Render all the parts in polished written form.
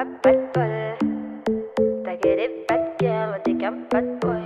pas de bol. T'as que des bad girls, t'es qu'un bad boy.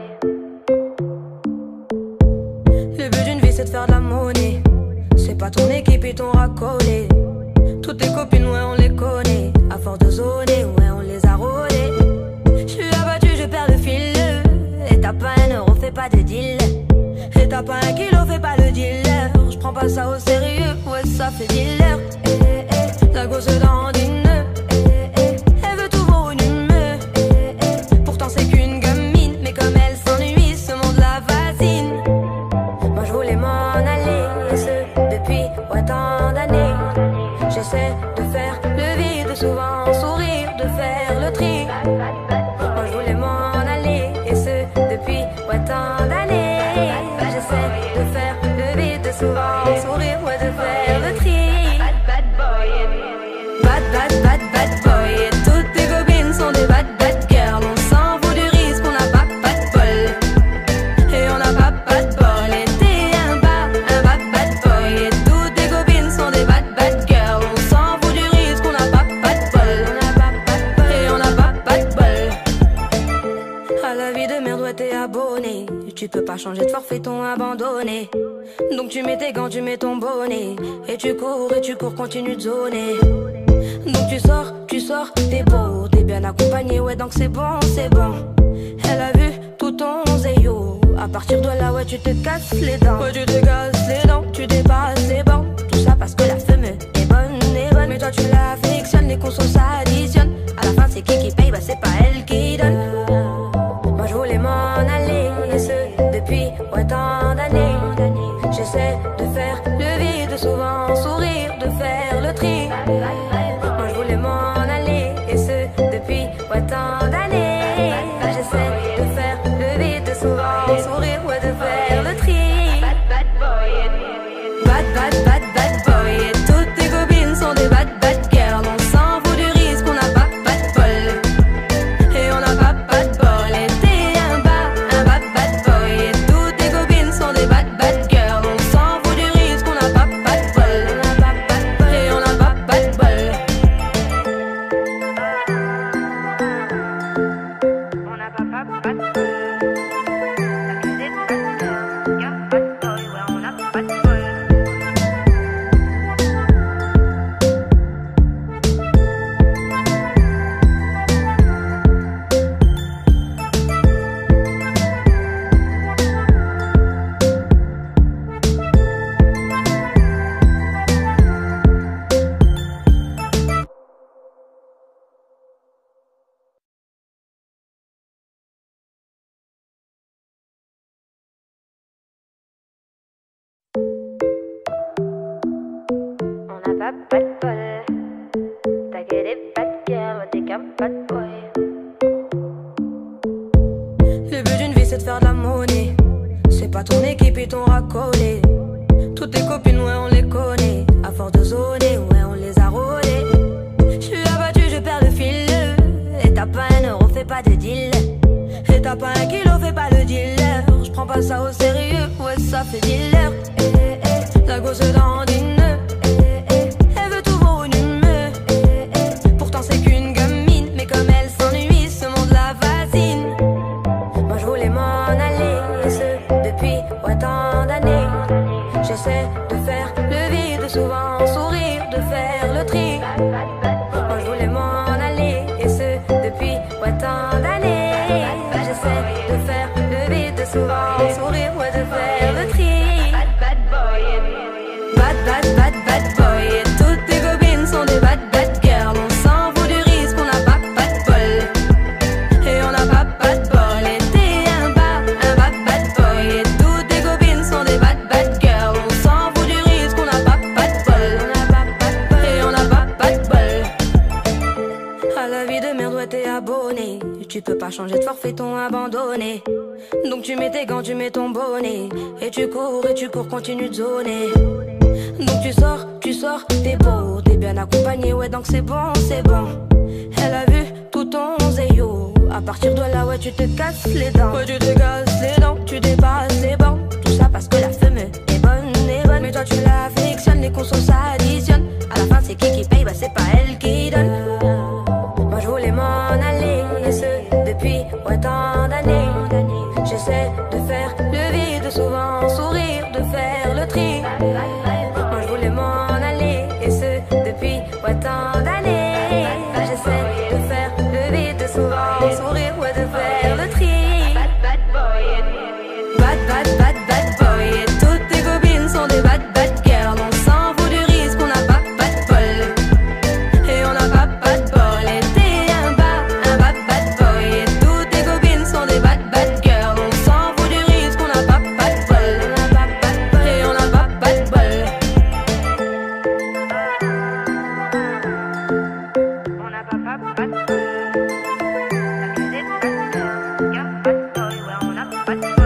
Le but d'une vie c'est de faire de la monnaie. C'est pas ton équipe et ton racolé. Toutes tes copines, ouais, on les connaît. À force de zoner, ouais, on les a rôlées. J'suis abattu, je perds le fil. Et t'as pas un euro, fais pas de deal. Et t'as pas un kilo, fais pas le dealer. J'prends pas ça au sérieux, ouais, ça fait dealer. La gosse dandine. Elle veut tout pour une humeur. Pourtant c'est qu'une gamine. Mais comme elle s'ennuie, ce monde la fascine. Moi je voulais m'en aller, et ce depuis tant d'années. J'essaie de faire le vide, souvent sourire, de faire le tri. Moi je voulais m'en aller, et ce depuis tant d'années. J'essaie de faire le vide, souvent sourire, ouais, de faire le tri. Bad boy, et toutes tes copines sont des bad girls. On s'en fout du risque, on n'a pas de bol. Et on n'a pas de bol. Et t'es un bad boy. Et toutes tes copines sont des bad girls. On s'en fout du risque, on n'a pas de bol. Et on n'a pas de bol. À la vie de merde, ouais, t'es abonné. Tu peux pas changer de forfait, ton abandonné. Donc tu mets tes gants, tu mets ton bonnet. Et tu cours, continue de zoner. Donc tu sors, t'es beau, t'es bien accompagné, ouais, donc c'est bon. Elle a vu tout ton zéyo. À partir de là, ouais, tu te casses les dents. Ouais, tu te casses les dents, tu dépasses les bancs. Tout ça parce que la femme est bonne. Mais toi tu l'affectionnes, les consos s'additionnent. À la fin c'est qui paye, bah c'est pas elle qui donne. Moi je voulais m'en aller, et ce depuis tant d'années. J'essaie de faire le vide, souvent sourire, de faire le tri. Moi je voulais m'en aller, et ce depuis tant d'années. J'essaie de faire le vide, souvent sourire, ouais, de faire le tri. Bad boy, et toutes tes copines sont des bad girls. On s'en fout du risque, on n'a pas de bol. Et on n'a pas de bol. Et t'es un bad boy. Et toutes tes copines sont des bad girls. On s'en fout du risque, on n'a pas de bol. Et on n'a pas de bol. On n'a pas de bol. T'as que des bad girls, y'a pas de boy, ouais, on n'a pas de bol. On n'a pas de bol. T'as que des bad girls, t'es qu'un bad boy. Le but d'une vie c'est de faire de la monnaie. C'est pas ton équipe et ton racolé. Toutes tes copines, ouais, on les connaît. À force de zoner, ouais, on les a rôlées. J'suis abattu, je perds le fil. Et t'as pas un euro, fais pas de deal. Et t'as pas un kilo, fais pas le dealer. J'prends pas ça au sérieux, ouais, ça fait dealer. La gosse dandine. Elle veut tout pour une humeur. Pourtant c'est qu'une gamine. Mais comme elle s'ennuie, ce monde la fascine. Moi je voulais m'en aller, et ce depuis tant d'années. J'essaie de faire le vide, souvent sourire, de faire le tri. Moi je voulais m'en aller, et ce depuis tant d'années. J'essaie de faire le vide, souvent sourire, ouais, de faire le tri. Bad boy, et toutes tes copines sont des bad girls. On s'en fout du risque, on n'a pas de bol. Et on n'a pas de bol. Et t'es un bad boy. Et toutes tes copines sont des bad girls. On s'en fout du risque, on n'a pas de bol. Et on n'a pas de bol. À la vie de merde, ouais, t'es abonné. Tu peux pas changer de forfait, ton abandonné. Donc tu mets tes gants, tu mets ton bonnet. Et tu cours, continue de zoner. Donc tu sors, t'es beau, t'es bien accompagné, ouais, donc c'est bon. Elle a vu tout ton zéyo. À partir de là, ouais, tu te casses les dents. Ouais, tu te casses les dents, tu dépasses les bancs. Tout ça parce que la femme est bonne. Mais toi tu l'affectionnes, les consos s'additionnent. À la fin c'est qui paye, bah c'est pas elle qui donne. Moi je J'essaie de faire le vide, souvent sourire, de faire le tri. Moi je voulais m'en aller, et ce depuis tant d'années. J'essaie de faire le vide, souvent sourire, ouais, de faire le tri. Bad boy, et toutes tes copines sont des bad girls. On s'en fout du risque, on n'a pas de bol. Et on n'a pas de bol. Et t'es un bad boy, et toutes tes copines sont des bad girls. On s'en fout du risque, on n'a pas de bol. Et on n'a pas de bol. On n'a pas de bol. T'as que des bad girls. Y'a bad boy, ouais, on n'a pas de bol.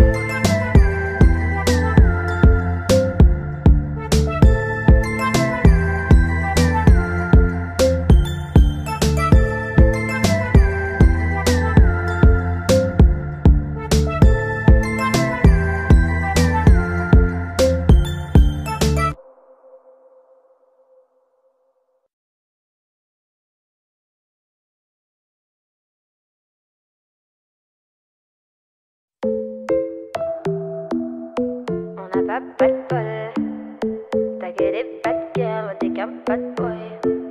On n'a pas de bol. T'as que des bad girls, ouais, t'es qu'un bad boy.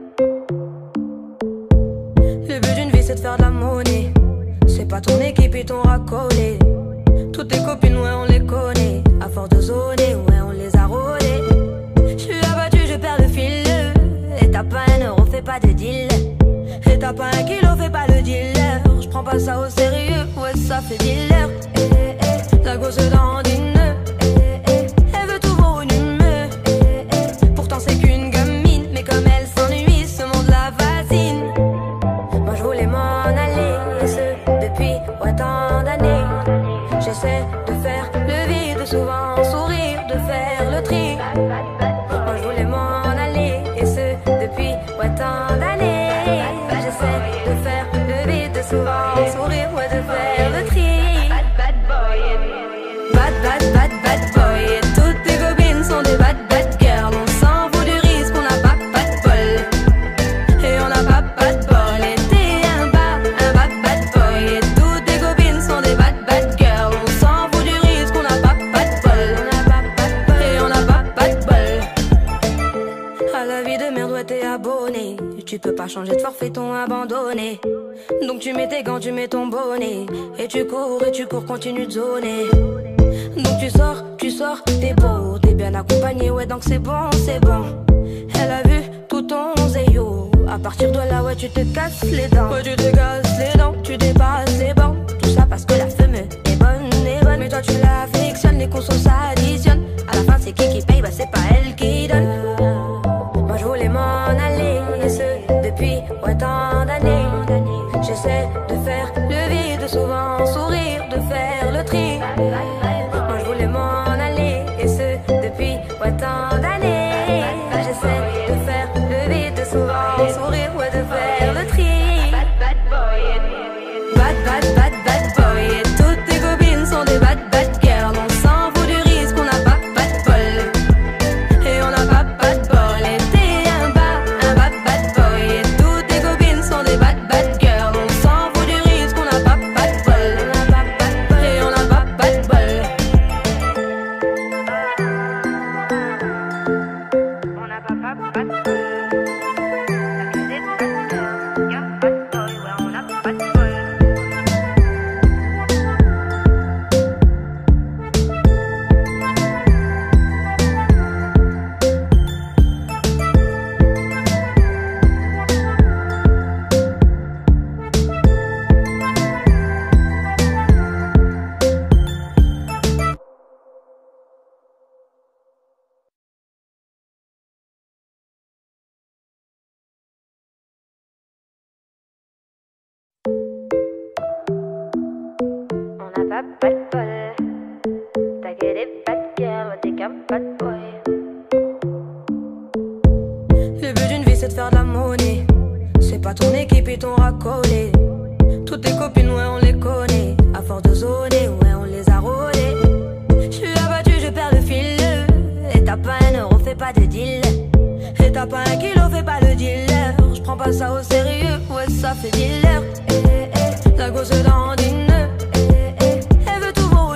Le but d'une vie c'est de faire de la monnaie. C'est pas ton équipe et ton racolé. Toutes tes copines, ouais, on les connaît. À force de zoner, ouais, on les a rôlées. J'suis abattu, je perds le fil. Et t'as pas un euro, fais pas de deal. Et t'as pas un kilo, fais pas le dealer. J'prends pas ça au sérieux, ouais, ça fait dealer. La gosse dandine. Elle veut tout volume. Pourtant c'est qu'une gamine. Mais comme elle s'ennuie, ce monde la fascine. Moi je voulais m'en aller, et ce depuis tant d'années. J'essaie de faire le vide, souvent sourire, de faire le tri. Moi je voulais m'en aller, et ce depuis tant d'années. J'essaie de faire le vide, souvent sourire, ouais, de faire le tri. Bad boy, et toutes tes copines sont des bad girls. On s'en fout du risque, on n'a pas de bol. Et on n'a pas de bol. Et t'es un bad boy, et toutes tes copines sont des bad girls. On s'en fout du risque, on n'a pas de bol. Et on n'a pas de bol. À la vie de merde, ouais, t'es abonné. Tu peux pas changer de forfait, t'ont abandonné. Donc tu mets tes gants, tu mets ton bonnet. Et tu cours, continue de zoner. Donc tu sors, t'es beau, t'es bien accompagné, ouais, donc c'est bon. Elle a vu tout ton zéyo. À partir de là, ouais, tu te casses les dents. Ouais, tu te casses les dents, tu dépasses les bancs. Tout ça parce que la femme est bonne. Mais toi tu l'affectionnes, les consos s'additionnent. À la fin c'est qui paye, bah c'est pas elle qui donne. Moi je voulais m'en aller, et ce depuis tant d'années. J'essaie de faire le vide, souvent sourire, de faire le tri. Moi je voulais m'en aller, et ce depuis tant d'années. J'essaie de faire le vide, souvent sourire, ouais, de faire le tri. Bad boy, et toutes tes copines sont des bad girls. On s'en fout du risque, on n'a pas de bol. Et on n'a pas de bol. Et t'es un bad boy, et toutes tes copines sont des bad girls. On s'en fout du risque, on n'a pas de bol. Et on n'a pas de bol. On n'a pas de bol. T'as que des bad girls. Y'a bad boy, ouais, on n'a pas de bol. On n'a pas de bol. T'as que des bad girls, ouais, t'es qu'un bad boy. Le but d'une vie c'est de faire de la monnaie. C'est pas ton équipe et ton racolé. Toutes tes copines, ouais, on les connaît. À force de zoner, ouais, on les a rôlées. J'suis abattu, je perds le fil. Et t'as pas un euro, fais pas de deal. Et t'as pas un kilo, fais pas le dealer. J'prends pas ça au sérieux, ouais, ça fait dealer. La gosse dandine. Elle veut tout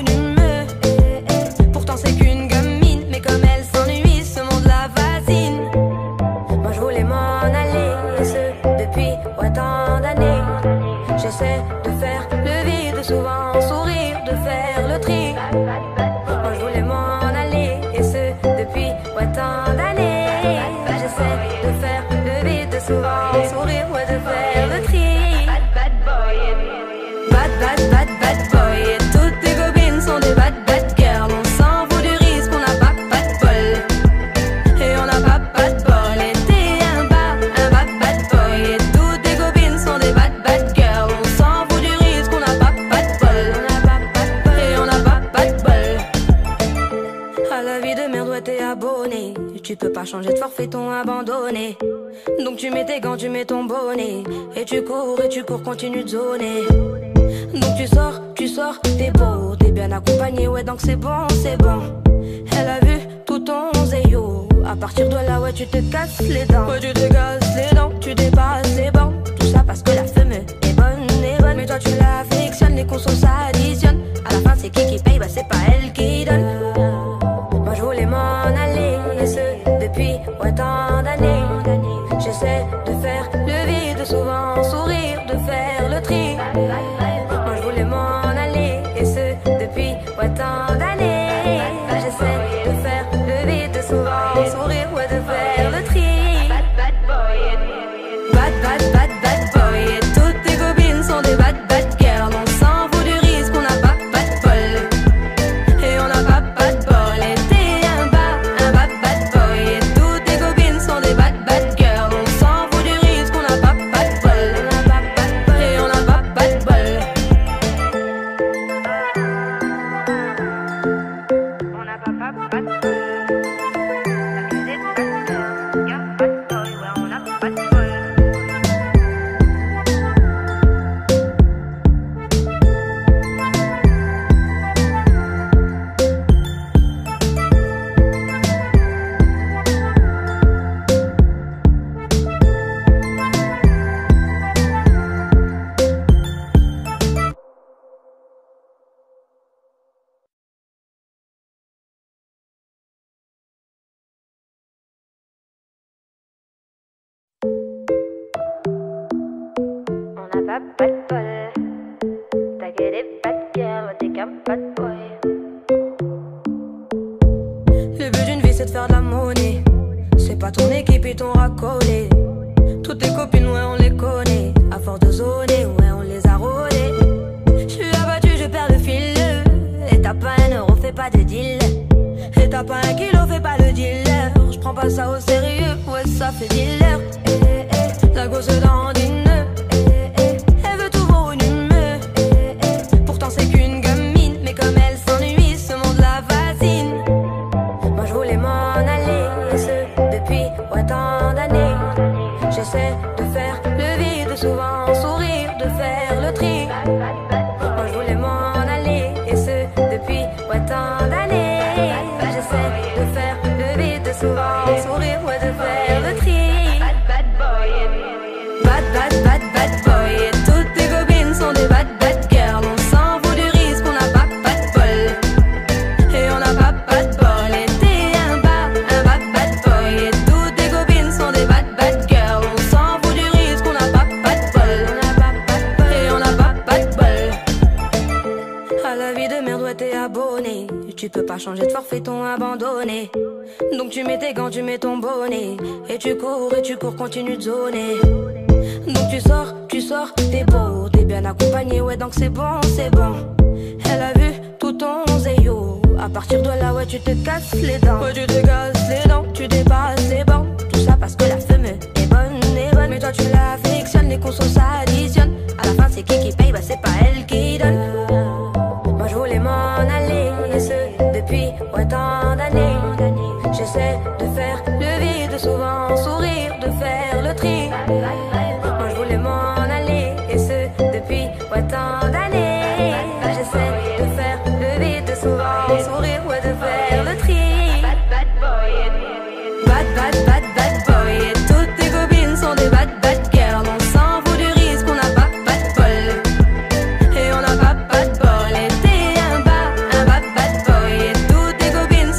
abonné. Tu peux pas changer de forfait, ton abandonné. Donc tu mets tes gants, tu mets ton bonnet. Et tu cours, continue de zoner. Donc tu sors, t'es beau, t'es bien accompagné, ouais donc c'est bon, c'est bon. Elle a vu tout ton zéyo. À partir de là, ouais tu te casses les dents. Ouais tu te casses les dents, tu dépasses les bancs. Tout ça parce que la femme est bonne, mais toi tu l'affectionnes, les consos s'additionnent. À la fin c'est qui paye, bah c'est pas elle qui donne. Moi je voulais m'en aller, et ce depuis tant d'années. J'essaie de faire le vide, souvent sourire, de faire le tri. Moi je voulais m'en aller, et ce depuis tant d'années. J'essaie de faire le vide, souvent sourire, ouais de faire le tri. Bad boy, et toutes tes copines sont des bad girls. On s'en fout du risque, on n'a pas de bol. Et on n'a pas de bol. Et t'es un bad boy, et toutes tes copines sont des bad girls. On s'en fout du risque, on n'a pas de bol. Et on n'a pas de bol. On n'a pas de bol. T'as que des bad girls. Y'a pas de boy, ouais, on n'a pas de bol. On n'a pas de bol. T'as que des bad girls, t'es qu'un bad boy. Le but d'une vie c'est de faire de la monnaie. C'est pas ton équipe et ton racolé. Toutes tes copines ouais on les connaît. À force de zoner ouais on les a rôlées. J'suis abattu, je perds le fil. Et t'as pas un euro, fais pas de deal. Et t'as pas un kilo, fais pas le dealer. J'prends pas ça au sérieux, ouais ça fait dealer. La gosse dandine. Elle veut tout volumineux. Pourtant c'est qu'une gamine. Mais comme elle s'ennuie, ce monde la fascine. Moi je voulais m'en aller, et ce depuis tant d'années. J'essaie de faire le vide, souvent sourire, de faire le tri. Moi je voulais m'en aller, et ce depuis tant d'années. J'essaie de faire le vide, souvent sourire, ouais de faire le tri. Bad boy, et toutes tes copines sont des bad girls. On s'en fout du risque, on n'a pas de bol. Et on n'a pas de bol. Et t'es un bad boy, et toutes tes copines sont des bad girls. On s'en fout du risque, on n'a pas de bol. Et on n'a pas de bol. À la vie de merde, ouais t'es abonné. Tu peux pas changer de forfait, ton abandonné. Donc tu mets tes gants, tu mets ton bonnet. Et tu cours, continue de zoner. Donc tu sors, t'es beau, t'es bien accompagné, ouais donc c'est bon, c'est bon. Elle a vu tout ton zéyo. À partir de là, ouais tu te casses les dents. Ouais tu te casses les dents, tu dépasses les bancs. Tout ça parce que la femme est bonne, mais toi tu l'affectionnes, les consos s'additionnent. À la fin c'est qui paye, bah c'est pas elle qui donne. Moi je voulais m'en aller, et ce depuis tant d'années. J'essaie de faire le vide, souvent sourire, de faire le tri. Moi je voulais m'en aller, et ce depuis tant d'années. J'essaie de faire le vide, souvent sourire, ouais de faire le tri. Bad boy, et toutes tes copines sont des bad girls. On s'en fout du risque, on n'a pas de bol. Et on n'a pas de bol. Et t'es un bad boy, et toutes tes copines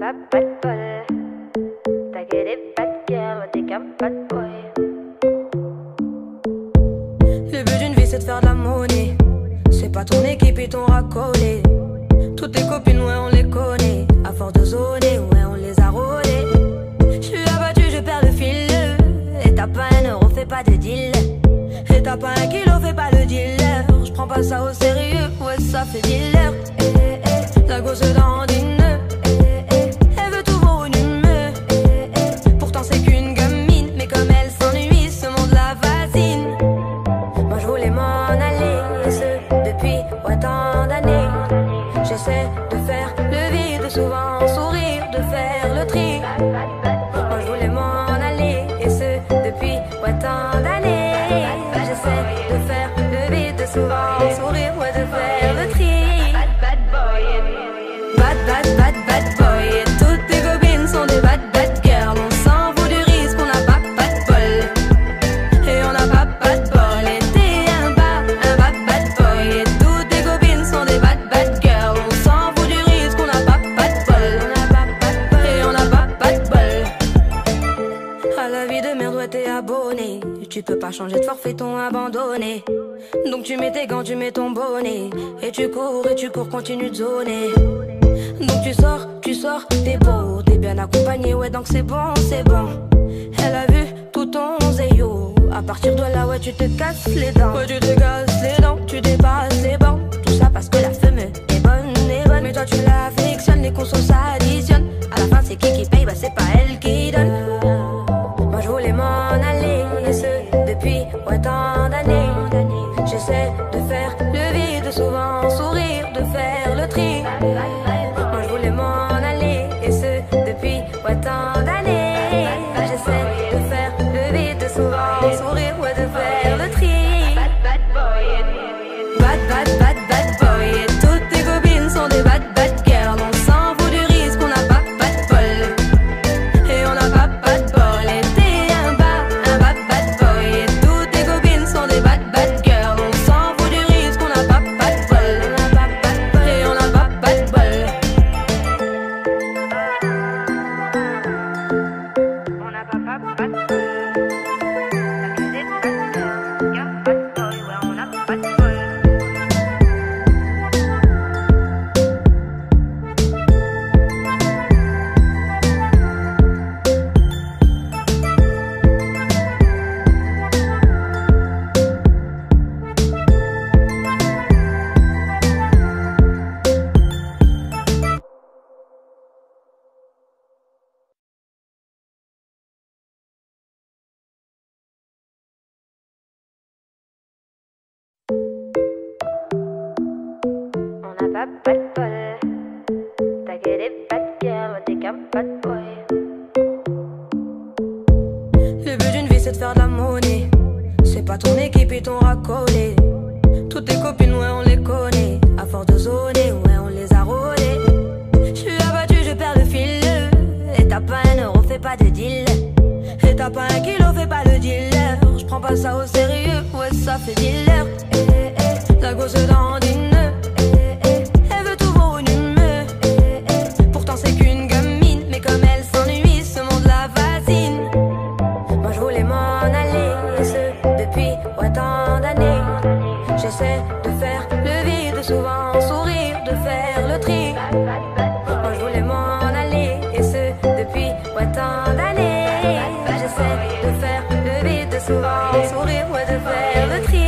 pas de bol. T'as que des bad girls, t'es qu'un bad boy. Le but d'une vie c'est de faire de la monnaie. C'est pas ton équipe et ton racolé. Toutes tes copines ouais on les connaît. À force de zoner ouais on les a rôlées. J'suis abattu je perds le fil. Et t'as pas un euro fais pas de deal. Et t'as pas un kilo fais pas le dealer. J'prends pas ça au sérieux ouais ça fait dealer. La gosse dandine. Elle veut tout volume. Pourtant c'est qu'une gamine. Mais comme elle s'ennuie ce monde la fascine. Moi je voulais m'en aller. Et ce depuis ouais tant d'années. J'essaie de faire le vide, souvent sourire, de faire le tri. Moi je voulais m'en aller, et ce depuis ouais tant d'années. J'essaie de faire le vide, souvent sourire, ouais de faire le tri. Bad boy, et toutes tes copines sont des bad girls. On s'en fout du risque, on n'a pas de bol. Et on n'a pas de bol, et t'es un bad boy. Et toutes tes copines sont des bad girls. On s'en fout du risque, on n'a pas de bol. Et on n'a pas de bol. À la vie de merde, ouais t'es abonné. Tu peux pas changer de forfait, t'ont abandonné. Donc tu mets tes gants, tu mets ton bonnet. Et tu cours, continue de zoner. Donc tu sors, t'es beau, t'es bien accompagné, ouais donc c'est bon. Elle a vu tout ton zéyo. À partir de là, ouais tu te casses les dents. Ouais tu te casses les dents, tu dépasses les bancs. Tout ça parce que la femme est bonne. Mais toi tu l'affectionnes, les consos s'additionnent. À la fin c'est qui paye, bah c'est pas elle qui donne. Moi je voulais m'en aller, et ce depuis ouais tant d'années. J'essaie de faire le vide, souvent sourire, de faire le tri. Moi je voulais m'en aller, et ce depuis ouais tant d'années. J'essaie de faire le vide, souvent sourire, ouais de faire le tri. Bad boy, et toutes tes copines sont des bad girls. On s'en fout du risque, on n'a pas de bol. Et on n'a pas de bol, et t'es un bad boy. Et toutes tes copines sont des bad girls. On s'en fout du risque, on n'a pas de bol. Et on n'a pas de bol. On n'a pas de bol. T'as que des bad girls, y'a pas de boy, ouais on n'a pas de bol. On n'a pas de bol. T'as que des bad girls, t'es qu'un bad boy. Le but d'une vie c'est de faire de la monnaie. C'est pas ton équipe et ton racolé. Toutes tes copines ouais on les connaît. À force de zoner ouais on les a rôlées. J'suis abattu je perds le fil. Et t'as pas un euro fais pas de deal. Et t'as pas un kilo fais pas le dealer. J'prends pas ça au sérieux ouais ça fait dealer. La gosse dandine. Elle veut tout volume. Pourtant c'est qu'une gamine. Mais comme elle s'ennuie ce monde la fascine. Moi je voulais m'en aller, et ce depuis ouais tant d'années. J'essaie de faire le vide, souvent sourire, de faire le tri. Moi je voulais m'en aller, et ce depuis ouais tant d'années. J'essaie de faire le vide, souvent sourire, ouais de faire le tri.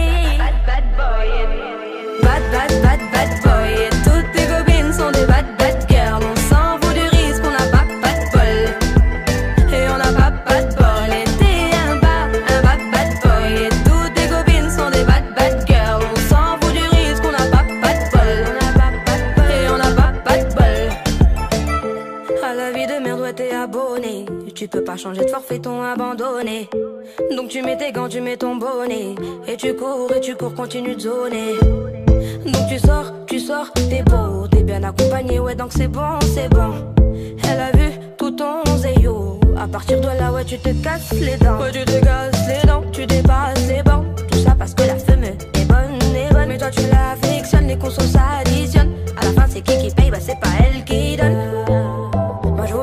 Bad boy, et toutes tes copines sont des bad girls. On s'en fout du risque, on n'a pas de bol. Et on n'a pas de bol, et t'es un bad boy. Et toutes tes copines sont des bad girls. On s'en fout du risque, on n'a pas de bol. Et on n'a pas de bol. À la vie de merde, ouais t'es abonné. Tu peux pas changer de forfait, t'ont abandonné. Donc tu mets tes gants, tu mets ton bonnet. Et tu cours, continue de zoner. Donc tu sors, t'es beau, t'es bien accompagné, ouais donc c'est bon. Elle a vu tout ton zéyo. À partir de là, ouais tu te casses les dents. Ouais tu te casses les dents, tu dépasses les bancs. Tout ça parce que la femme est bonne. Mais toi tu l'affectionnes, les consos s'additionnent. À la fin c'est qui paye, bah c'est pas elle qui donne. Moi je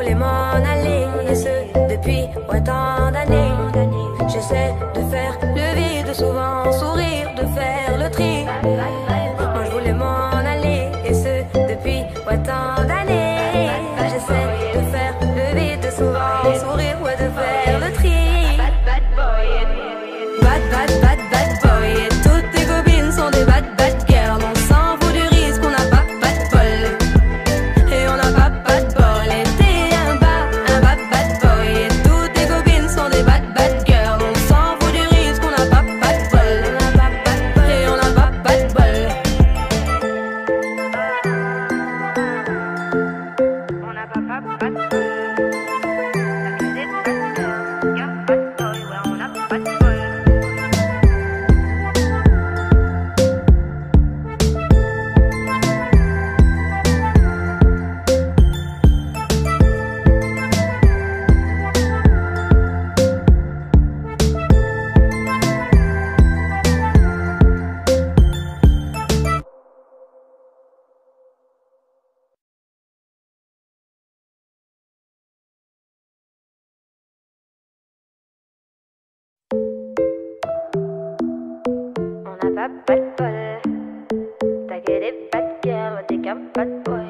le tri. Moi je voulais m'en aller, et ce depuis tant d'années. J'essaie de faire le vide, souvent sourire, ouais, de faire le tri. Bad boy, et toutes tes copines sont des bad girls. On s'en fout du risque, on n'a pas de bol. Et on n'a pas de bol. Et t'es un bad boy, et toutes tes copines sont des bad girls. On s'en fout du risque, on n'a pas de bol. Et on n'a pas de bol. On n'a pas de bol. T'as que des bad girls. Y'a pas de boy, ouais, on n'a pas de bol. On n'a pas de bol. T'as que des bad girls, t'es qu'un bad boy.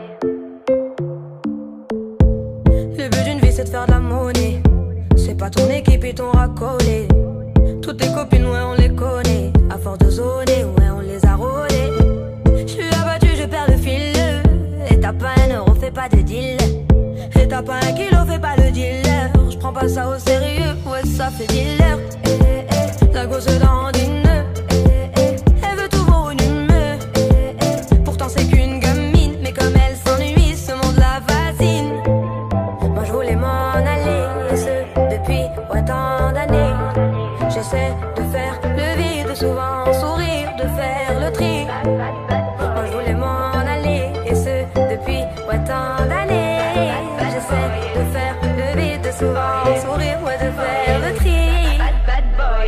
Le but d'une vie c'est de faire de la monnaie. C'est pas ton équipe et ton racolé. Toutes tes copines, ouais, on les connaît. À force de zoner, ouais, on les a rôlées. J'suis abattu, je perds le fil. Et t'as pas un euro, fais pas de deal. Et t'as pas un kilo, fais pas le dealer. J'prends pas ça au sérieux, ouais, ça fait dealer. La gosse dandine. Elle veut tout voir une humeur. Pourtant c'est qu'une gamine. Mais comme elle s'ennuie, ce monde la fascine. Moi je voulais m'en aller, et ce depuis tant d'années. J'essaie de faire le vide, souvent sourire, de faire le tri. Moi je voulais m'en aller, et ce depuis tant d'années. J'essaie de faire le vide, souvent sourire, ouais, de faire le tri. Bad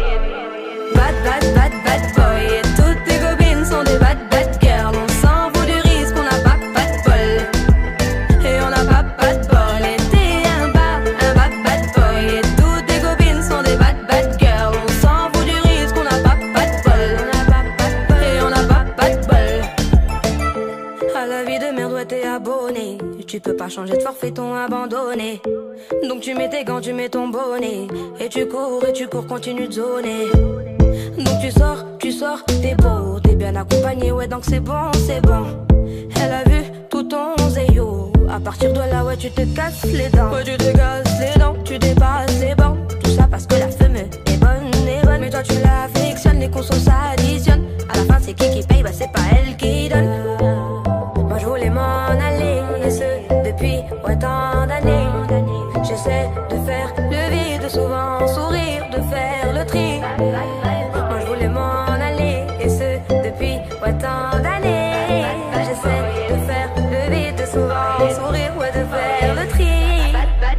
boy, et toutes tes copines sont des bad girls. On s'en fout du risque, on n'a pas de bol. Et on n'a pas de bol. Et t'es un bad boy, et toutes tes copines sont des bad girls. On s'en fout du risque, on n'a pas de bol. Et on n'a pas de bol. À la vie de merde, ouais, t'es abonné. Tu peux pas changer de forfait, ton abandonné. Donc tu mets tes gants, tu mets ton bonnet. Et tu cours, continue de zoner. Donc tu sors, t'es beau, t'es bien accompagné, ouais, donc c'est bon. Elle a vu tout ton zéyo. À partir de là, ouais, tu te casses les dents. Ouais, tu te casses les dents, tu dépasses les bancs. Tout ça parce que la femme est bonne. Mais toi tu l'affectionnes, les consos s'additionnent. À la fin c'est qui paye, bah c'est pas elle qui donne. Moi je voulais m'en aller, et ce depuis tant d'années. J'essaie de faire le vide, souvent sourire, de faire le tri. Moi je voulais m'en aller, et ce depuis tant d'années. J'essaie de faire le vide, souvent sourire, ouais, de faire le tri. Bad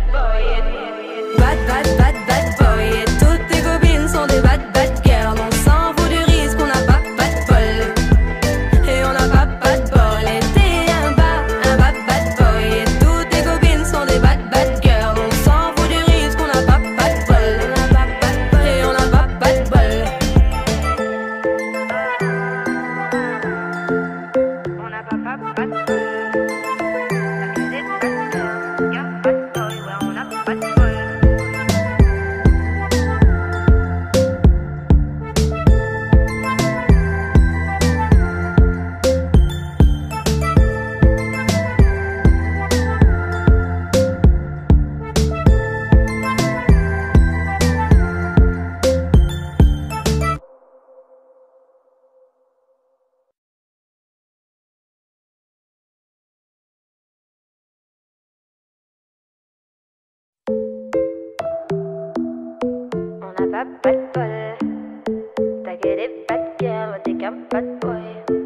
boy, et toutes tes copines sont des bad girls. On s'en fout du risque, on n'a pas de bol. Et on n'a pas de bol. Et t'es un bad boy, et toutes tes copines sont des bad girls. On s'en fout du risque, on n'a pas de bol. Et on n'a pas de bol. On n'a pas de bol. T'as que des bad girls. Y'a pas de boy, ouais, on n'a pas de bol. On n'a pas de bol. T'as que des bad girls, t'es qu'un bad boy.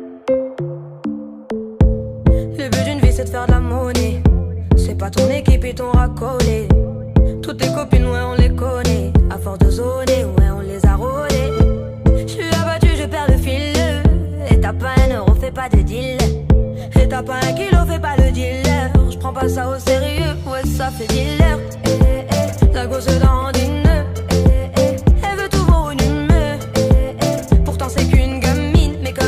Le but d'une vie c'est de faire de la monnaie. C'est pas ton équipe et ton racolé. Toutes tes copines, ouais, on les connaît. À force de zoner, ouais, on les a rôlées. J'suis abattu, je perds le fil. Et t'as pas un euro, fais pas de deal. Et t'as pas un kilo, fais pas le dealer. J'prends pas ça au sérieux, ouais, ça fait dealer. La gosse dandine. Elle veut tout voir une humeur. Pourtant c'est qu'une gamine. Mais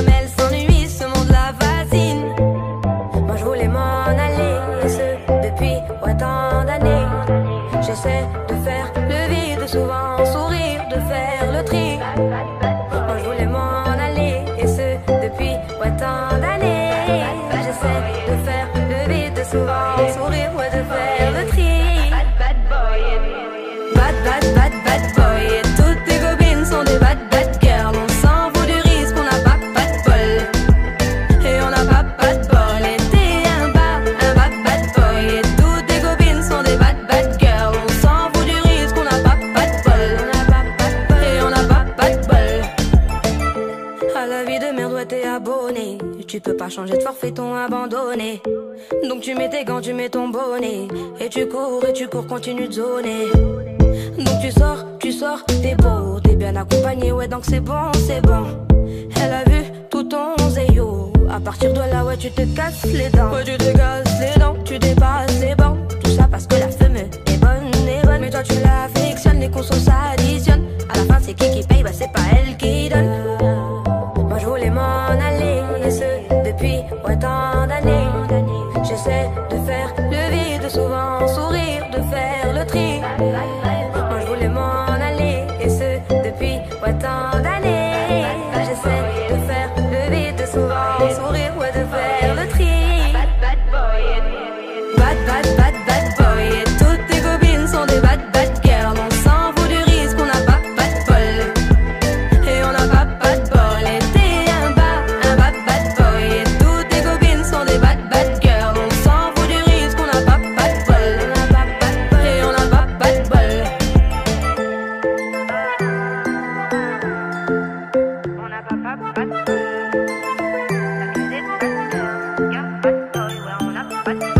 abonné. Tu peux pas changer de forfait, t'ont abandonné. Donc tu mets tes gants, tu mets ton bonnet. Et tu cours, continue de zoner. Donc tu sors, t'es beau, t'es bien accompagné, ouais donc c'est bon, c'est bon. Elle a vu tout ton zéyo. À partir de là, ouais tu te casses les dents. Ouais tu te casses les dents, tu dépasses les bancs. Tout ça parce que la femme est bonne, mais toi tu l'affectionnes, les consos s'additionnent. À la fin c'est qui paye, bah c'est pas elle qui donne. Moi je voulais m'en aller, et ce depuis tant d'années. J'essaie de faire le vide, souvent sourire, de faire le tri. Moi je voulais m'en aller, et ce depuis tant d'années. J'essaie de faire le vide, souvent sourire, ouais de faire le tri. Bad boy, et toutes tes copines sont des bad girls. On s'en fout du risque, on n'a pas de bol. Et on n'a pas de bol. Et t'es un bad boy, et toutes tes copines sont des bad girls. On s'en fout du risque, on n'a pas de bol. Et on n'a pas de bol. On n'a pas de bol. T'as que des bad girls. Y'a pas de boy, ouais, on n'a pas de bol.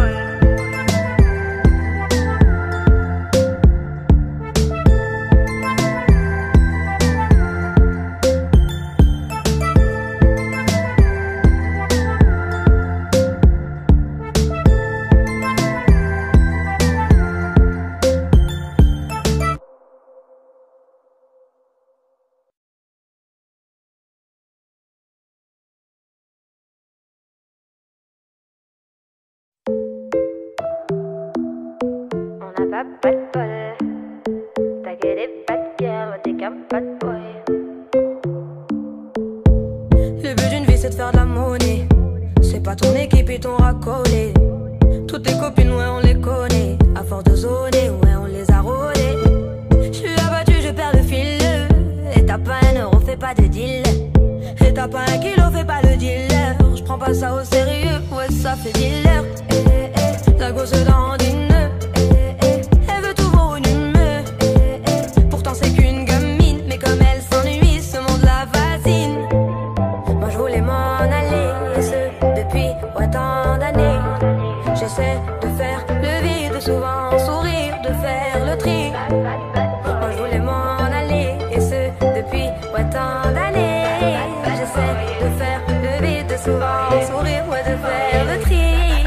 On n'a pas de bol. T'as que des bad girls, t'es qu'un bad boy. Le but d'une vie c'est de faire de la monnaie. C'est pas ton équipe et ton racolé. Toutes tes copines ouais on les connaît. À force de zoner ouais on les a rôlées. J'suis abattu, je perds le fil. Et t'as pas un euro, fais pas de deal. Et t'as pas un kilo, fais pas le dealer. J'prends pas ça au sérieux, ouais ça fait dealer. La gosse dandine. Elle veut tout volume. Pourtant c'est qu'une gamine. Mais comme elle s'ennuie, ce monde la fascine. Moi je voulais m'en aller, et ce depuis tant d'années. J'essaie de faire le vide, souvent sourire, de faire le tri. Moi je voulais m'en aller, et ce depuis tant d'années. J'essaie de faire le vide, souvent sourire, ouais de faire le tri.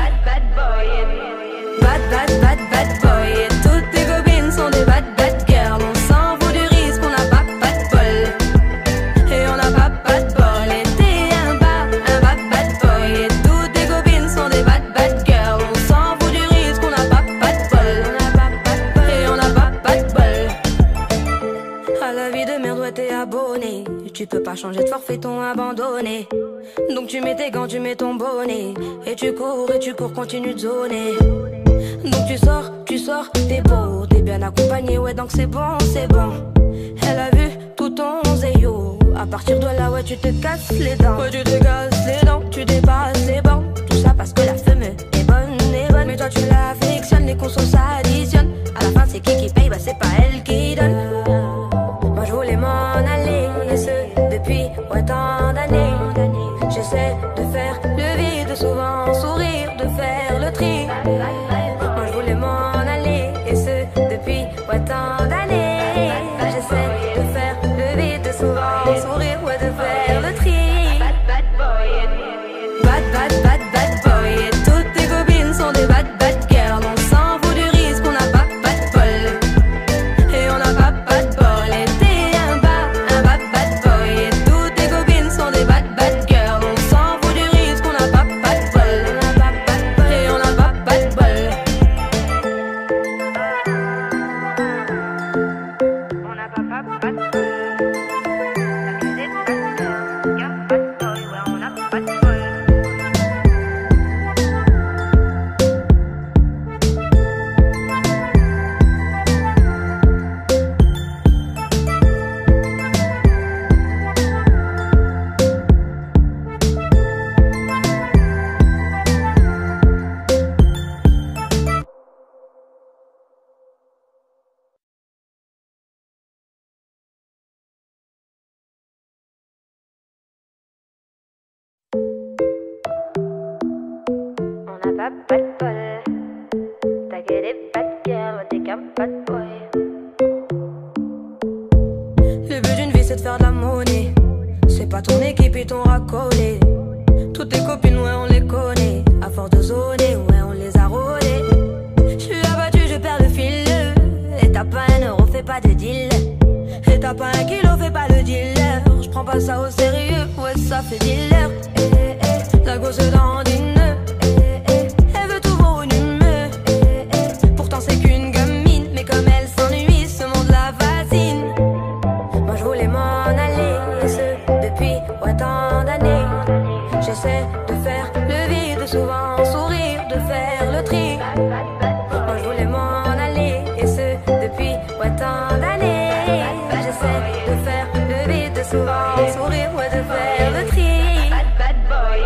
Bad boy, et toutes tes copines sont des bad girls. On s'en fout du risque, on n'a pas de bol. Et on n'a pas de bol. Et t'es un bad boy, et toutes tes copines sont des bad girls. On s'en fout du risque, on n'a pas de bol. Et on n'a pas de bol. À la vie de merde, ouais t'es abonné. Tu peux pas changer de forfait, t'ont abandonné. Donc tu mets tes gants, tu mets ton bonnet. Et tu cours, continue de zoner. Donc tu sors, t'es beau, t'es bien accompagné, ouais donc c'est bon, c'est bon. Elle a vu tout ton zéyo. À partir de là, ouais tu te casses les dents. Ouais tu te casses les dents, tu dépasses les bancs. Tout ça parce que la femme est bonne, mais toi tu l'affectionnes, les consos s'additionnent. À la fin c'est qui paye, bah c'est pas elle qui donne. Moi je voulais m'en aller, et ce depuis tant d'années. J'essaie de faire le vide, souvent sourire, de faire le tri. Moi je voulais m'en aller, et ce depuis tant d'années. J'essaie de faire le vide, souvent sourire, ouais de faire le tri. Bad boy, et toutes tes copines sont des bad girls. On s'en fout du risque, on n'a pas de bol. Et on n'a pas de bol. Et t'es un bad boy, et toutes tes copines sont des bad girls. On s'en fout du risque, on n'a pas de bol. Et pas de bol. T'as que des bad girls, t'es qu'un bad boy. Le but d'une vie c'est de faire de la monnaie. C'est pas ton équipe et ton racolé. Toutes tes copines, ouais, on les connaît. À force de zoner, ouais, on les a rôlées. J'suis abattu, je perds le fil. Et t'as pas un euro, fais pas de deal. Et t'as pas un kilo, fais pas le dealer. J'prends pas ça au sérieux, ouais, ça fait dealer. La gosse dandine. Elle veut tout voir une humeur. Pourtant c'est qu'une gamine. Mais comme elle s'ennuie, ce monde la fascine. Moi je voulais m'en aller, et ce depuis autant d'années. J'essaie de faire le vide, souvent sourire, de faire le tri. Moi je voulais m'en aller, et ce depuis autant d'années. J'essaie de faire le vide, souvent sourire, ouais, de faire le tri. Bad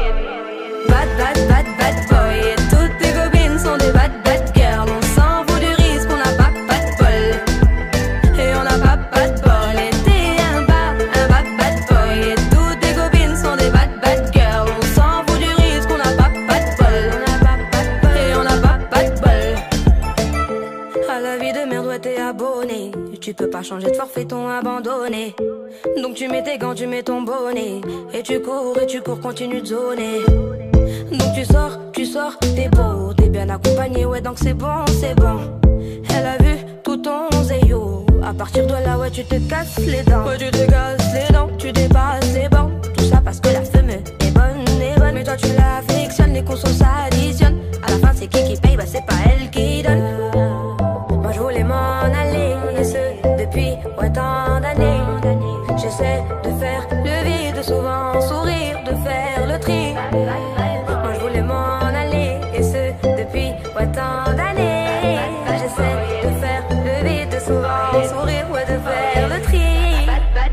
boy, et toutes tes copines sont des bad girls. On s'en fout du risque, on n'a pas de bol. Et on n'a pas de bol. Et t'es un bad boy. Et toutes tes copines sont des bad girls. On s'en fout du risque, on n'a pas de bol. Et on n'a pas de bol. À la vie de merde, ouais, t'es abonné. Tu peux pas changer de forfait, ton abandonné. Donc tu mets tes gants, tu mets ton bonnet. Et tu cours, continue de zoner. Donc tu sors, t'es beau, t'es bien accompagné, ouais, donc c'est bon. Elle a vu tout ton zéyo. À partir de là, ouais, tu te casses les dents. Ouais, tu te casses les dents, tu dépasses les bancs. Tout ça parce que la femme est bonne. Mais toi tu l'affectionnes, les consos s'additionnent. À la fin c'est qui paye, bah c'est pas elle qui donne. Moi je voulais m'en aller, et ce depuis autant d'années. J'essaie de faire le vide, souvent sourire, de faire le tri. Moi je voulais m'en aller, et ce depuis autant d'années. J'essaie de faire le vide, souvent sourire, ouais, de faire le tri. Bad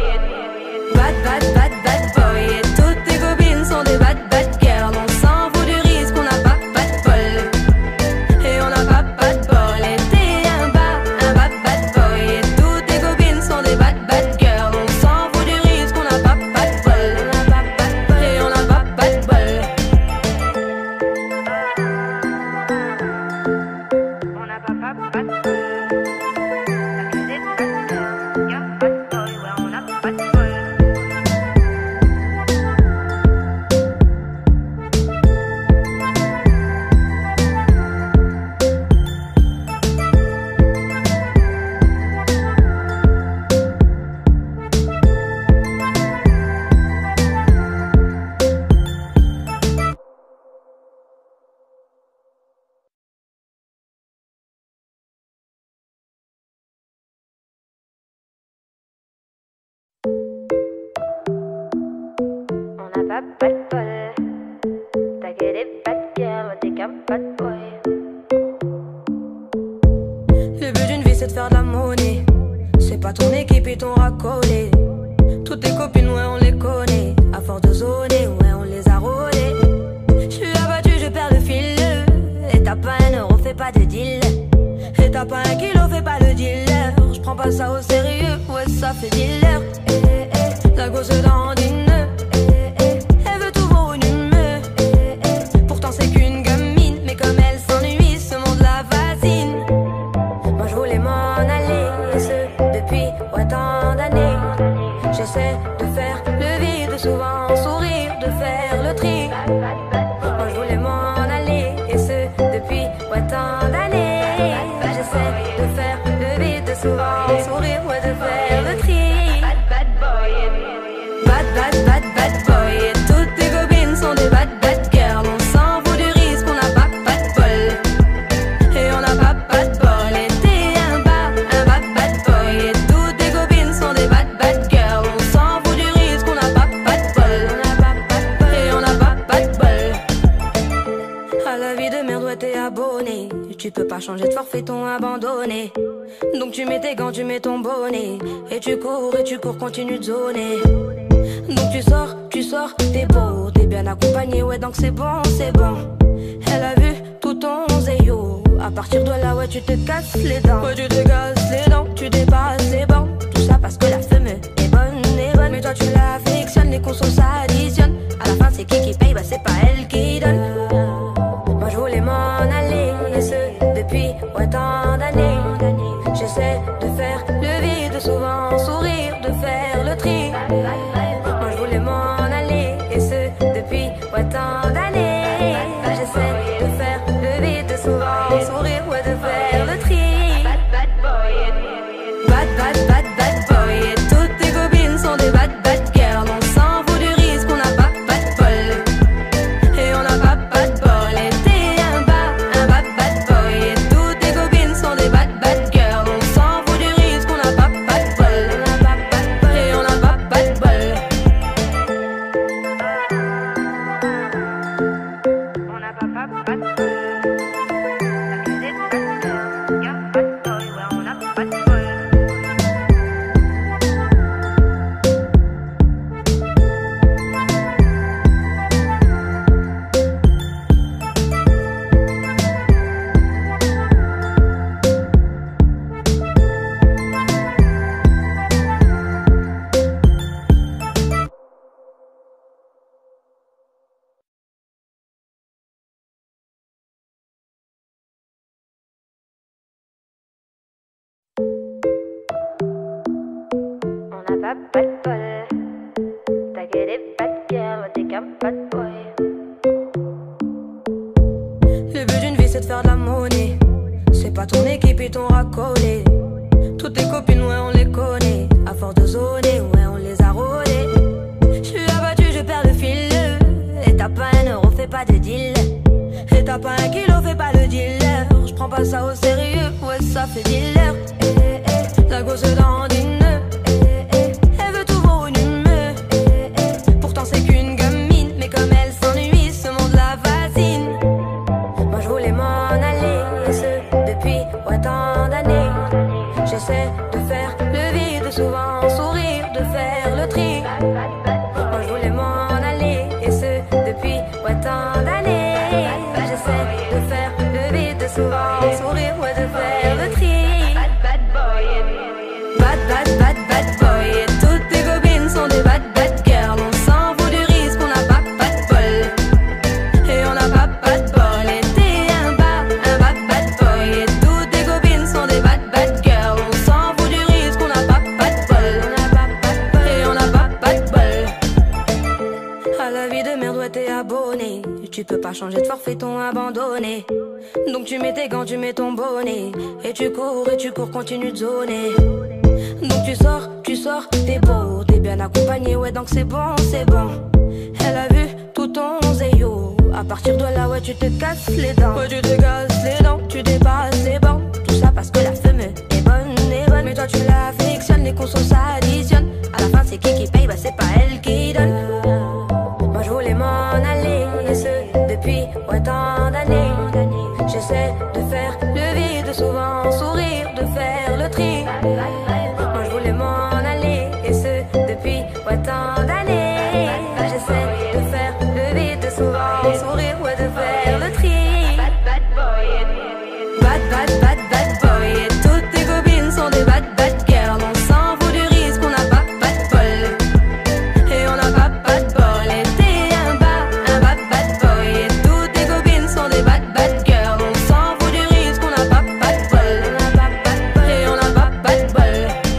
boy, et toutes tes copines sont des bad girls. On s'en fout du risque, on n'a pas de bol. Et on n'a pas de bol. Et t'es un bad boy. Et toutes tes copines sont des bad girls. On s'en fout du risque, on n'a pas de bol. Et on n'a pas de bol. On n'a pas de bol. T'as que des bad girls, y'a pas de boy, ouais, on n'a pas de bol. On n'a pas de bol. T'as que des bad girls, t'es qu'un bad boy. Le but d'une vie c'est de faire de la monnaie. C'est pas ton équipe et ton racolé. Toutes tes copines, ouais, on les connaît. À force de zoner, ouais, on les a rôlées. J'suis abattu, je perds le fil. Et t'as pas un euro, fais pas de deal. Et t'as pas un kilo, fais pas le dealer. J'prends pas ça au sérieux, ouais, ça fait dealer. La gosse dandine. Elle veut tout voir une humeur. Pourtant c'est qu'une gamine. Mais comme elle s'ennuie, ce monde la fascine. Moi je voulais m'en aller, et ce depuis autant d'années. J'essaie de faire le vide, souvent sourire, de faire le tri. Moi je voulais m'en aller, et ce depuis autant d'années. J'essaie de faire le vide, souvent sourire, ouais, de faire le tri. Bad boy, et toutes tes copines sont des bad girls. On s'en fout du risque, on n'a pas de bol. Et on n'a pas de bol. Et t'es un bad boy. Et toutes tes copines sont des bad girls. On s'en fout du risque, on n'a pas de bol. Et on n'a pas de bol. À la vie de merde, ouais, t'es abonné. Tu peux pas changer de forfait, ton abandonné. Donc tu mets tes gants, tu mets ton bonnet. Et tu cours, continue de zoner. Donc tu sors, t'es beau, t'es bien accompagné, ouais, donc c'est bon. Elle a vu tout ton zéyo. À partir de là, ouais, tu te casses les dents. Ouais, tu te casses les dents, tu dépasses les bancs. Tout ça parce que la femme est bonne. Mais toi tu l'affectionnes, les consos s'additionnent. À la fin c'est qui paye, bah c'est pas elle qui donne. Moi je voulais pas de bol. T'as que des bad girls, t'es qu'un bad boy. Le but d'une vie c'est de faire de la monnaie. C'est pas ton équipe et ton racolé. Toutes tes copines, ouais, on les connaît. À force de zoner, ouais, on les a rôlées. J'suis abattu, je perds le fil. Et t'as pas un euro, fais pas de deal. Et t'as pas un kilo, fais pas le dealer. J'prends pas ça au sérieux, ouais, ça fait dealer. La gosse dandine. Elle veut tout voir une humeur. Pourtant c'est qu'une gamine. Mais comme elle s'ennuie, ce monde la fascine. Moi je voulais m'en aller, et ce depuis ouais, tant d'années. J'essaie de faire le vide, souvent sourire, de faire le tri. Moi je voulais m'en aller, et ce depuis ouais, tant d'années. J'essaie de faire le vide, souvent sourire, ouais, de faire le tri. Bad boy, et toutes tes copines sont des bad girls. On s'en fout du risque, on n'a pas de bol. Et on n'a pas de bol. Et t'es un bad boy. Et toutes tes copines sont des bad girls. On s'en fout du risque, on n'a pas de bol. Et on n'a pas de bol. À la vie de merde, ouais, t'es abonné. Tu peux pas changer de forfait, ton abandonné. Donc tu mets tes gants, tu mets ton bonnet. Et tu cours, continue de zoner. Donc tu sors, t'es beau, t'es bien accompagné, ouais, donc c'est bon. Elle a vu tout ton zéyo. À partir de là, ouais, tu te casses les dents. Ouais, tu te casses les dents, tu dépasses les bancs. Tout ça parce que la femme est bonne. Mais toi, tu l'affectionnes, les consos s'additionnent. À la fin, c'est qui paye, bah c'est pas elle qui donne. Moi, je voulais m'en aller, et ce depuis ouais, tant d'années. J'essaie de faire le vide, souvent sourire, de faire le tri. Moi je voulais m'en aller, et ce depuis ouais, tant d'années. J'essaie de faire le vide, souvent sourire, ouais, de faire le tri. Bad boy, et toutes tes copines sont des bad girls. On s'en fout du risque, on n'a pas de bol. Et on n'a pas de bol. Et t'es un bad boy, et toutes tes copines sont des bad girls. On s'en fout du risque, on n'a pas de bol. Et on n'a pas de bol.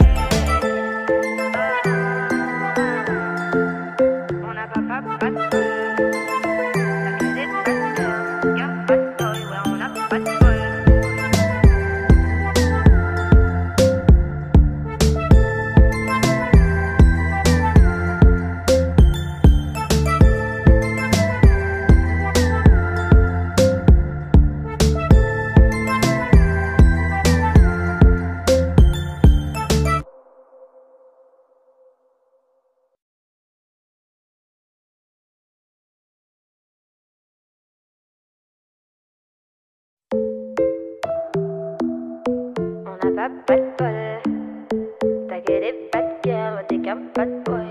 On n'a pas de bol. T'as que des bad girls, y'a pas de boy, ouais, on n'a pas de bol. On n'a pas de bol. T'as que des bad girls, t'es qu'un bad boy.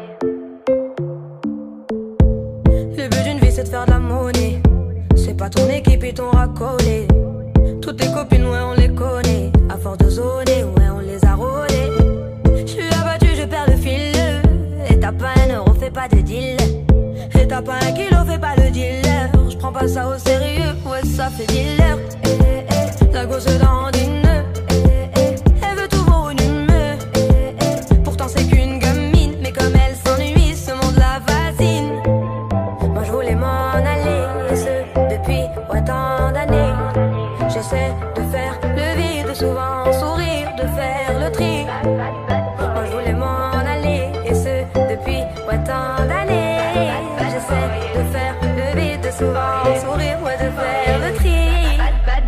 Le but d'une vie c'est de faire de la monnaie. C'est pas ton équipe et ton racolé. Toutes tes copines, ouais, on les connaît. À force de zoner, ouais, on les a rôlées. J'suis abattu, je perds le fil. Et t'as pas un euro, fais pas de deal. Et t'as pas un kilo, fais pas le dealer. J'prends pas ça au sérieux, ouais, ça fait dealer. La gosse dandine. Elle veut tout voir une humeur. Pourtant c'est qu'une gamine. Mais comme elle s'ennuie, ce monde la fascine. Moi je voulais m'en aller, et ce depuis ouais, tant d'années. J'essaie de faire le vide, souvent sourire, de faire le tri. Moi je voulais m'en aller, et ce depuis ouais, tant d'années. J'essaie de faire le vide, souvent sourire, ouais, de faire le tri. Bad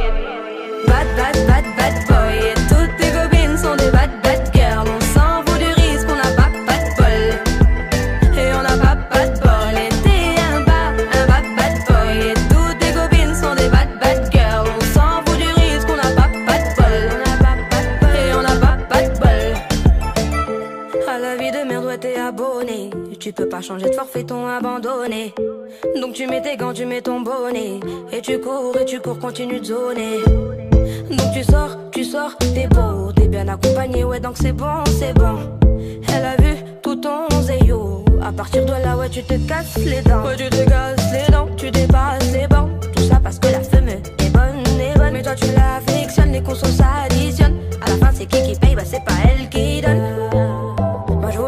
boy, et toutes tes copines sont des bad girls. On s'en fout du risque, on n'a pas de bol. Et on n'a pas de bol. Et t'es un bad boy, et toutes tes copines sont des bad girls. On s'en fout du risque, on n'a pas de bol. Et on n'a pas de bol. À la vie de merde, ouais, t'es abonné. Tu peux pas changer de forfait, ton abandonné. Donc tu mets tes gants, tu mets ton bonnet. Et tu cours, continue de zoner. Donc tu sors, t'es beau, t'es bien accompagné, ouais, donc c'est bon. Elle a vu tout ton zéyo. À partir de là, ouais, tu te casses les dents. Ouais, tu te casses les dents, tu dépasses les bancs. Tout ça parce que la femme est bonne. Mais toi, tu l'affectionnes, les consos s'additionnent. À la fin, c'est qui paye, bah c'est pas elle qui donne. Moi, je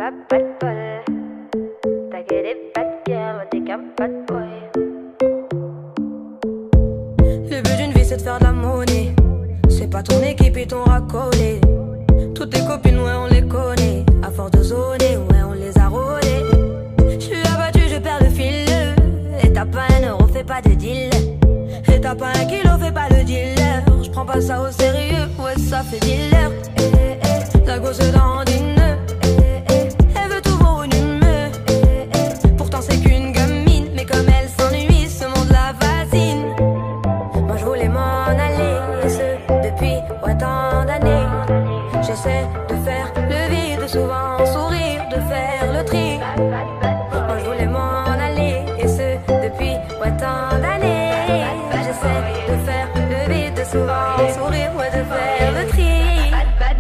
pas de bol. T'as que des bad girls, t'es qu'un bad boy. Le but d'une vie c'est de faire de la monnaie. C'est pas ton équipe et ton racolé. Toutes tes copines, ouais, on les connaît. À force de zoner, ouais, on les a rôlées. J'suis abattu, je perds le fil. Et t'as pas un euro, fais pas de deal. Et t'as pas un kilo, fais pas le dealer. J'prends pas ça au sérieux, ouais, ça fait dealer. La gosse dandine. Elle veut tout volumineux. Pourtant c'est qu'une gamine. Mais comme elle s'ennuie, ce monde la fascine. Moi je voulais m'en aller, et ce depuis autant d'années. J'essaie de faire le vide, souvent sourire, de faire le tri. Moi je voulais m'en aller, et ce depuis autant d'années. J'essaie de faire le vide, souvent sourire, ouais, de faire le tri. Bad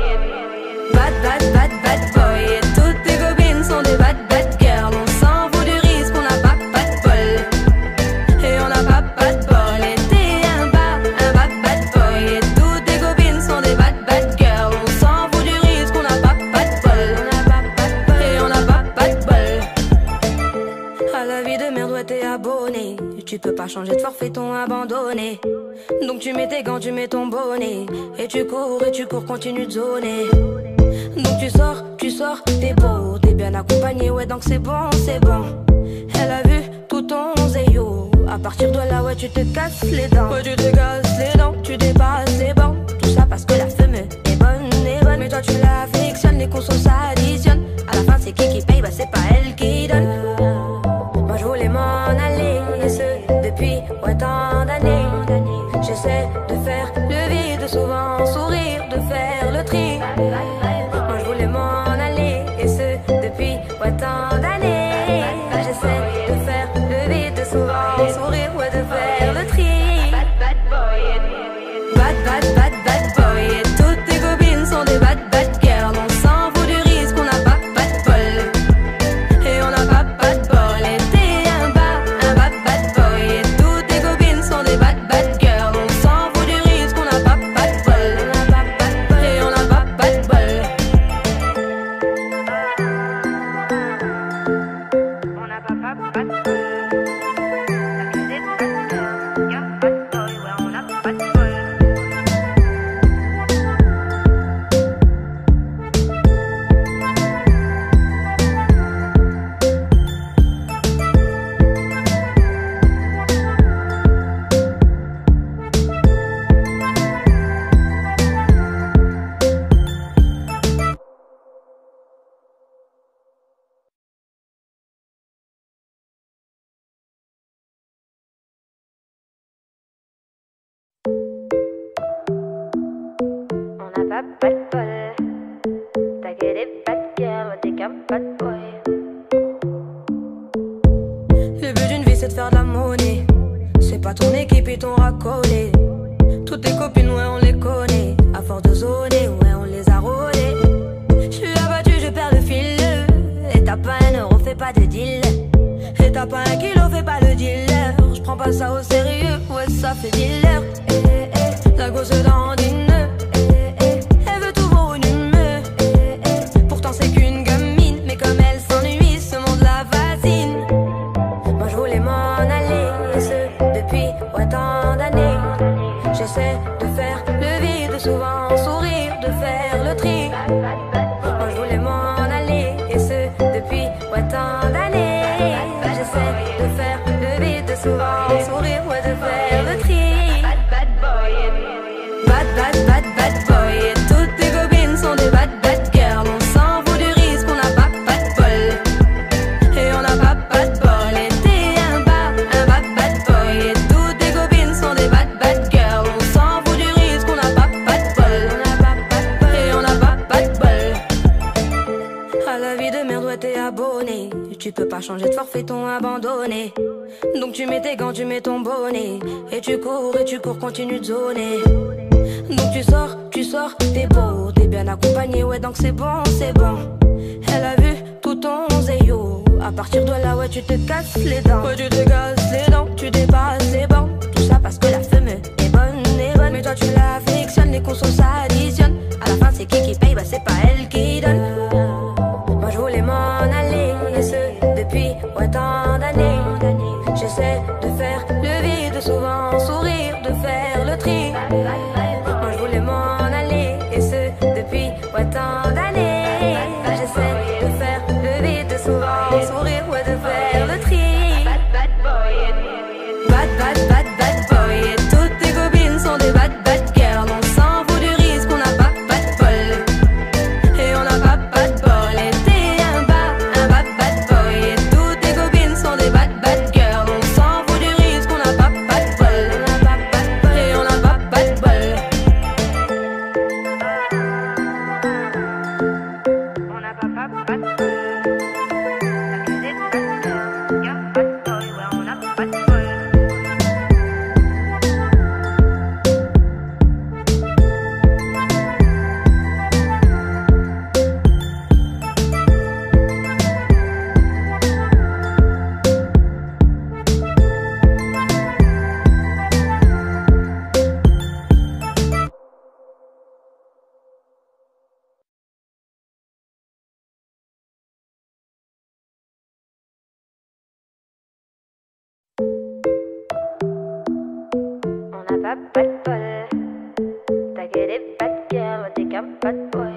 boy, et toutes tes copines sont des bad girls. On s'en fout du risque, on n'a pas de bol. Et on n'a pas de bol. Et t'es un bad boy. Et toutes tes copines sont des bad girls. On s'en fout du risque, on n'a pas de bol. Et on n'a pas de bol. À la vie de merde, ouais, t'es abonné. Tu peux pas changer de forfait, t'ont abandonné. Donc tu mets tes gants, tu mets ton bonnet. Et tu cours, continue de zoner. Donc tu sors, t'es beau, t'es bien accompagné, ouais, donc c'est bon. Elle a vu tout ton zéyo. À partir de là, ouais, tu te casses les dents. Ouais, tu te casses les dents, tu dépasses les bancs. Tout ça parce que la femme est bonne. Mais toi tu l'affectionnes, les consos s'additionnent. À la fin c'est qui paye, bah c'est pas elle qui donne. Moi je voulais m'en aller, et ce depuis autant d'années. J'essaie de faire le vide, souvent sourire, de faire le tri. Moi je voulais m'en aller, et ce depuis autant d'années. J'essaie de faire le vide, souvent sourire, ouais, de faire le tri. Bad boy, et toutes tes copines sont des bad girls. On s'en fout du risque, on n'a pas de bol. Et on n'a pas de bol. Et t'es un bad boy. Et toutes tes copines sont des bad girls. On s'en fout du risque, on n'a pas de bol. Et on n'a pas de bol. On n'a pas de bol. T'as que des bad girls, qu'un bad boy, ouais, on n'a pas de bol. On n'a pas de bol. T'as que des bad girls, t'es qu'un bad boy. Le but d'une vie c'est de faire de la monnaie. C'est pas ton équipe et ton racolé. Toutes tes copines, ouais, on les connaît. À force de zoner, ouais, on les a rôlées. J'suis abattu, je perds le fil. Et t'as pas un euro, fais pas de deal. Et t'as pas un kilo, fais pas le dealer. J'prends pas ça au sérieux, ouais, ça fait dealer. La gosse dandine. Elle veut tout volumineux. Pourtant c'est qu'une gamine. Mais comme elle s'ennuie, ce monde la fascine. Moi je voulais m'en aller, et ce depuis autant d'années. J'essaie de faire le vide, souvent sourire, de faire le tri. Moi je voulais m'en aller, et ce depuis autant d'années. J'essaie de faire le vide, souvent sourire, ouais, de faire le tri. Bad boy, et toutes tes copines sont des bad girls. On s'en fout du risque, on n'a pas de bol. Et on n'a pas de bol. Et t'es un bad boy. Et toutes tes copines sont des bad girls. On s'en fout du risque, on n'a pas de bol. Et on n'a pas de bol. À la vie de merde, ouais, t'es abonné. Tu peux pas changer de forfait, t'ont abandonné. Donc tu mets tes gants, tu mets ton bonnet. Et tu cours, continue de zoner. Donc tu sors, t'es beau, t'es bien accompagné, ouais, donc c'est bon. Elle a vu tout ton zéyo. À partir de là, ouais, tu te casses les dents. Ouais, tu te casses les dents, tu dépasses les bancs. Tout ça parce que la femme est bonne. Mais toi tu l'affectionnes, les consos s'additionnent. À la fin c'est qui paye, bah c'est pas elle qui donne. Moi je ouais tant d'années. J'essaie de faire le vide, souvent sourire, ouais de faire le tri. Bad boy, et toutes tes copines sont des bad girls. On s'en fout du risque, on n'a pas de bol. Et on n'a pas de bol. Et t'es un bad boy, et toutes tes copines sont des bad girls. On s'en fout du risque, on n'a pas de bol. Et on n'a pas de bol. On n'a pas de bol. T'as que des bad girls. Y'a bad boy, ouais, on n'a pas de bol. On n'a pas de bol. T'as que des bad girls, t'es qu'un bad boy.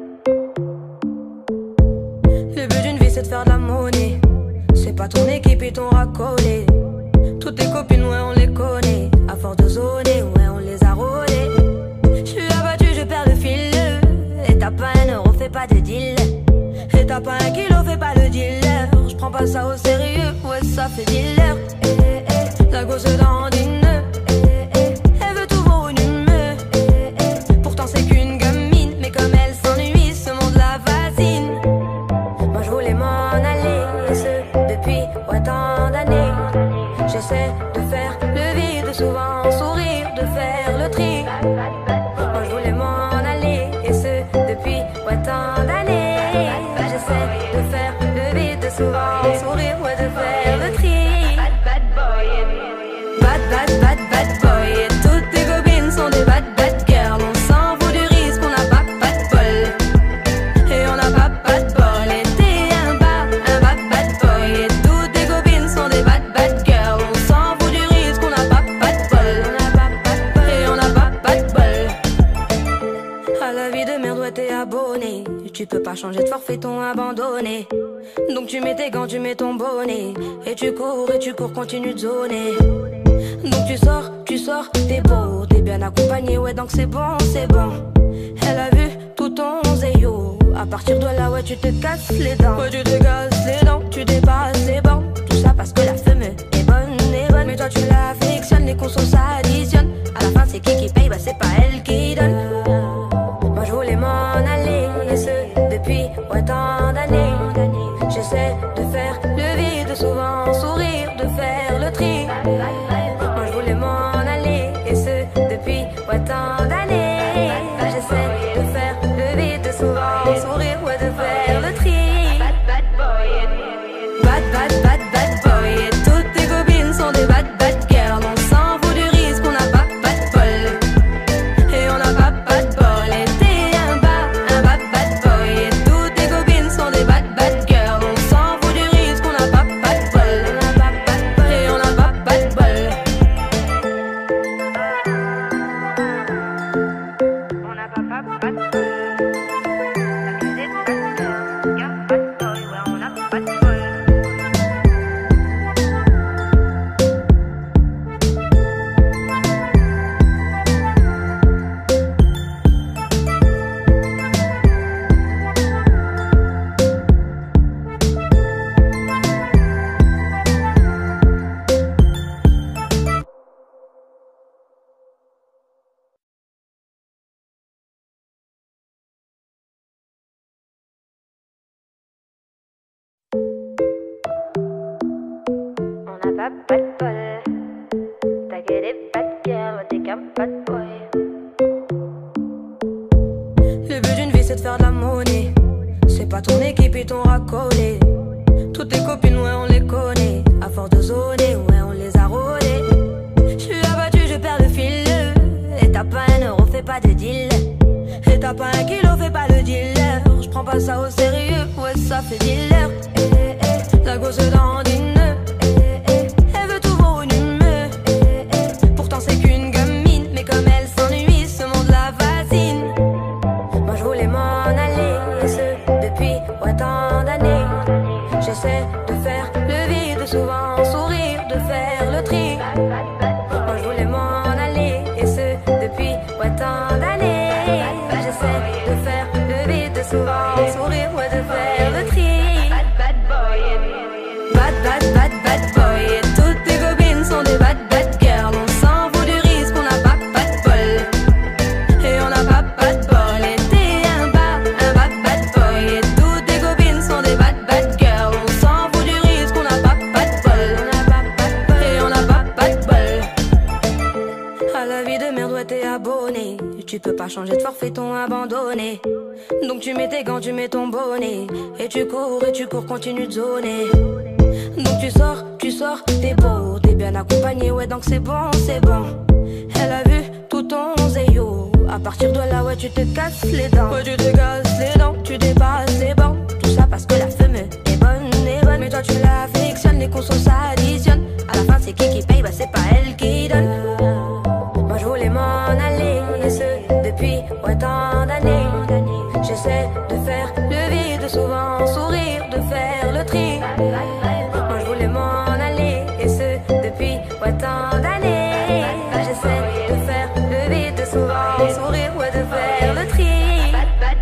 Le but d'une vie c'est de faire de la monnaie. C'est pas ton équipe et ton racolé. Toutes tes copines ouais on les connaît. À force de zoner ouais on les a rôlées. J'suis abattu je perds le fil. Et t'as pas un euro fais pas de deal. Et t'as pas un kilo fais pas le dealer. J'prends pas ça au sérieux ouais ça fait dealer. La gosse dandine. Elle veut tout voir une humeur. Pourtant c'est qu'une gamine. Mais comme elle s'ennuie ce monde la fascine. Moi je voulais m'en aller. Et ce depuis ouais tant d'années. J'essaie de faire le vide, souvent sourire, de faire le tri. Moi je voulais m'en aller. Et ce depuis ouais tant d'années. J'essaie de faire le vide, souvent sourire, ouais de faire le tri. Bad boy, et toutes tes copines sont des bad girls. On s'en fout du risque, on n'a pas de bol. Et on n'a pas de bol. Et t'es un bad boy, et toutes tes copines sont des bad girls. On s'en fout du risque, on n'a pas de bol. Et on n'a pas de bol. À la vie de merde, ouais t'es abonné. Tu peux pas changer de forfait, ton abandonné. Donc tu mets tes gants, tu mets ton bonnet. Et tu cours, continue de zoner. Donc tu sors, t'es beau, t'es bien accompagné, ouais donc c'est bon. Elle a vu tout ton zéyo. À partir de là, ouais tu te casses les dents. Ouais tu te casses les dents, tu dépasses les bancs. Tout ça parce que la femme est bonne. Mais toi tu l'affectionnes, les consos s'additionnent. À la fin c'est qui paye, bah c'est pas elle qui donne. Moi je voulais m'en aller, et ce depuis ouais tant d'années. J'essaie de faire le vide, souvent sourire, de faire le tri. Moi je voulais m'en aller, et ce depuis ouais tant d'années. J'essaie de faire le vide, souvent sourire, ouais de faire le tri. Bad boy, et toutes tes copines sont des bad girls. On s'en fout du risque, on n'a pas de bol. Et on n'a pas de bol. Et t'es un bad boy, et toutes tes copines sont des bad girls. On s'en fout du risque, on n'a pas de bol. Et on n'a pas de bol. On n'a pas de bol. T'as que des bad girls. Y'a bad boy, ouais, on n'a pas de bol. On n'a pas de bol. T'as que des bad girls, t'es qu'un bad boy. Le but d'une vie c'est de faire de la monnaie. C'est pas ton équipe et ton racolé. Toutes tes copines ouais on les connaît. À force de zoner ouais on les a rôlées. J'suis abattu je perds le fil. Et t'as pas un euro fais pas de deal. Et t'as pas un kilo fais pas le dealer. J'prends pas ça au sérieux ouais ça fait dealer. La gosse dandine. Elle veut tout voir une humeur. Pourtant c'est qu'une gamine. Mais comme elle s'ennuie ce monde la fascine. Moi je voulais m'en aller. J'essaie de faire le vide, souvent sourire, de faire le tri. Moi je voulais m'en aller, et ce depuis tant d'années. J'essaie de faire le vide, souvent sourire, ouais, de faire le tri. Bad boy, et toutes tes copines sont des bad girls. On s'en fout du risque, on n'a pas de bol. Et on n'a pas de bol. Et t'es un bad boy, et toutes tes copines sont des bad girls. On s'en fout du risque, on n'a pas de bol. Et on n'a pas de bol. À la vie de merde, ouais, t'es abonné. Tu peux pas changer de forfait, t'ont abandonné. Donc tu mets tes gants, tu mets ton bonnet. Et tu cours, continue de zoner. Donc tu sors, t'es beau, t'es bien accompagné, ouais, donc c'est bon. Elle a vu tout ton zéyo. À partir de là, ouais, tu te casses les dents. Ouais, tu te casses les dents, tu dépasses les bancs. Tout ça parce que la femme est bonne. Mais toi tu l'affectionnes, les consos s'additionnent. À la fin c'est qui paye, bah c'est pas elle qui donne. Moi je voulais m'en aller, et ce depuis tant d'années. J'essaie de faire le vide, souvent sourire, de faire le tri. Moi je voulais m'en aller, et ce depuis tant d'années. J'essaie de faire le vide, souvent sourire, ouais, de faire le tri. Bad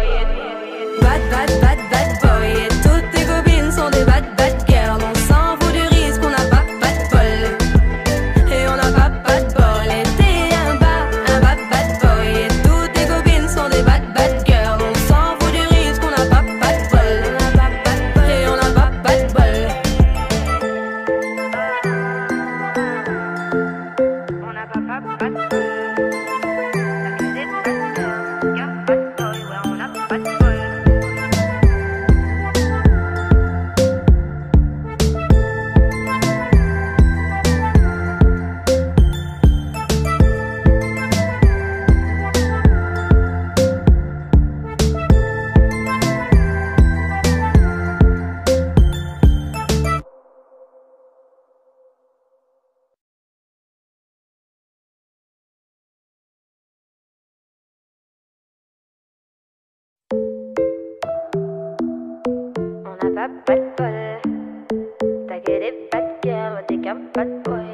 boy, et toutes tes copines sont des bad girls. On s'en fout du risque, on n'a pas de bol. Et on n'a pas de bol. Et t'es un bad boy, et toutes tes copines sont des bad girls. On s'en fout du risque, on n'a pas de bol. Et on n'a pas de bol. On n'a pas de bol. T'as que des bad girls. Y'a pas de boy, ouais, on n'a pas de bol. On n'a pas de bol. T'as que des bad girls, ouais, t'es qu'un bad boy.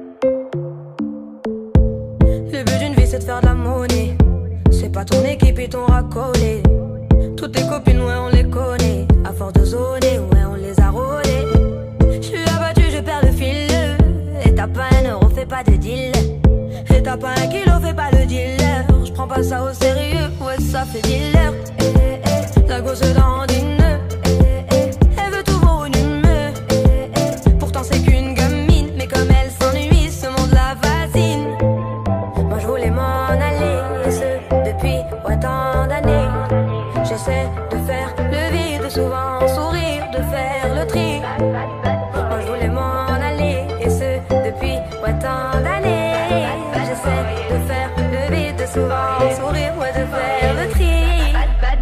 Le but d'une vie c'est de faire de la monnaie. C'est pas ton équipe et ton racolé. Toutes tes copines, ouais, on les connaît. À force de zoner, ouais, on les a rôlées. J'suis abattu, je perds le fil. Et t'as pas un euro, fais pas de deal. Et t'as pas un kilo, fais pas le dealer. J'prends pas ça au sérieux, ouais, ça fait dealer. La gosse dandine. Elle veut tout volume. Pourtant c'est qu'une gamine. Mais comme elle s'ennuie, ce monde la fascine. Moi je voulais m'en aller, et ce depuis tant d'années. J'essaie de faire le vide, souvent sourire, de faire le tri. Moi je voulais m'en aller, et ce depuis tant d'années. J'essaie de faire le vide, souvent sourire, ouais, de faire le tri. Bad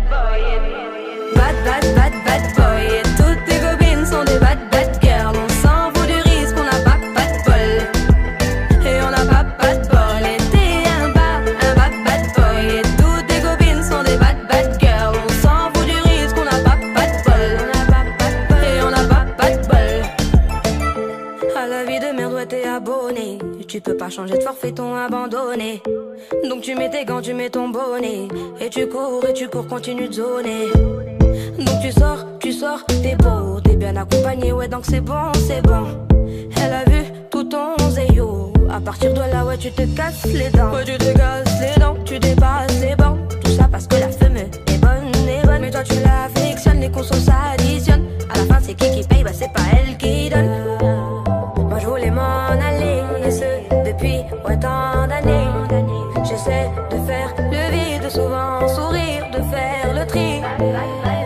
boy, et toutes tes copines sont des bad girls. On s'en fout du risque, on n'a pas de bol. Et on n'a pas de bol. Et t'es un bad boy, et toutes tes copines sont des bad girls. On s'en fout du risque, on n'a pas de bol. Et on n'a pas de bol. À la vie de merde, ouais, t'es abonné. Tu peux pas changer de forfait, t'ont abandonné. Donc tu mets tes gants, tu mets ton bonnet. Et tu cours, continue de zoner. Donc tu sors, t'es beau, t'es bien accompagné, ouais, donc c'est bon. Elle a vu tout ton zéyo. À partir de là, ouais, tu te casses les dents. Ouais, tu te casses les dents, tu dépasses les bancs. Tout ça parce que la femme est bonne. Mais toi tu l'affectionnes, les consos s'additionnent. À la fin c'est qui paye, bah c'est pas elle qui donne. Moi je voulais m'en aller, et ce depuis tant d'années. J'essaie de faire le vide, souvent sourire, de faire le tri.